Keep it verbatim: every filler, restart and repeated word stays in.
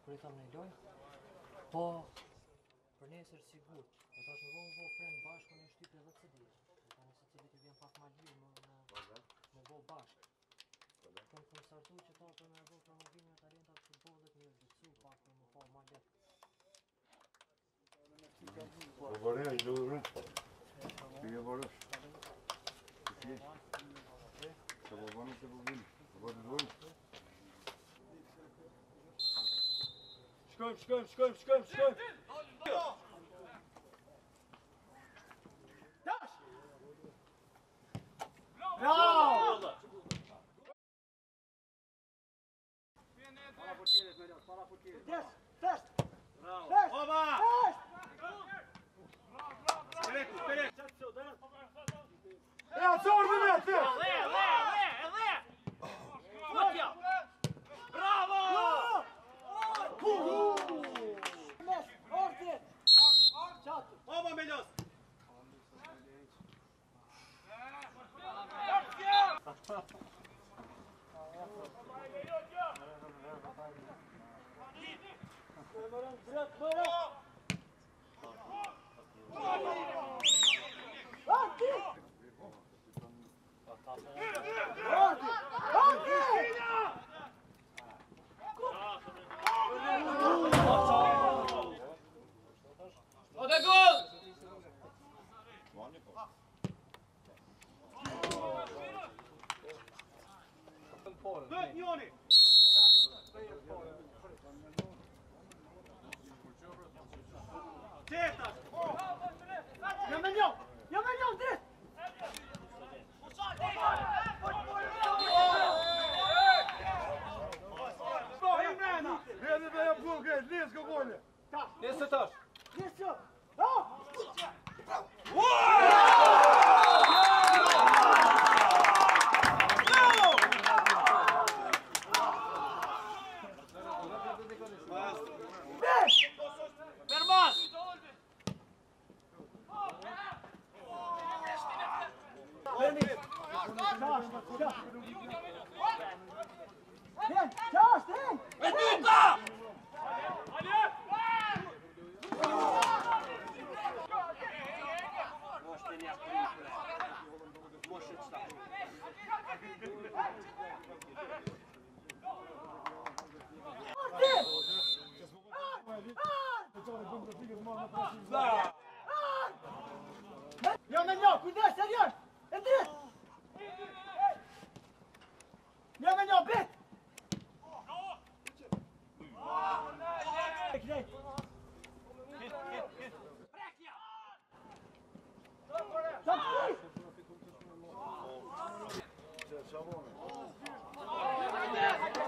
kur i thamë në lojë, po për nesër sigur, e tash në vonë vonë prend bashkë në shtypje edhe C D. Tani se cilit i vjen pak ma lirë më më vonë bashkë. Kam të startu që ta për me vonë promovimin e talentat futbollit me vëcu pak për më pa ma letë. Po vërë, i do rrë. Ti e vërësh. Ti e. Se po vënë, se po vinë. Po vërë vërë. Shkojmë, shkojmë, shkojmë, shkojmë, shkojmë. Tash! Bravo! Para portierit, Melios, para portierit. Des, fest! Bravo. Fest! Oba! Fest! Speret, speret. E a qorë dhe me të! Le, le, le, le! Fotja! Bravo! Mes, orti! Qatë! Oba, Melios. Ode gol! Dojt njoni. Qeta. Jo me njo! Jo me njo, dritt! Vedi dhe e punë krejt, lisë kë gole. Nesë tash! Nisë! Ha! Fermas! Vjen, qash, vjen! E dyta! Jo me njo, kujdes, serion! E dritt! Jo me njo, bit! E knejt! Sa të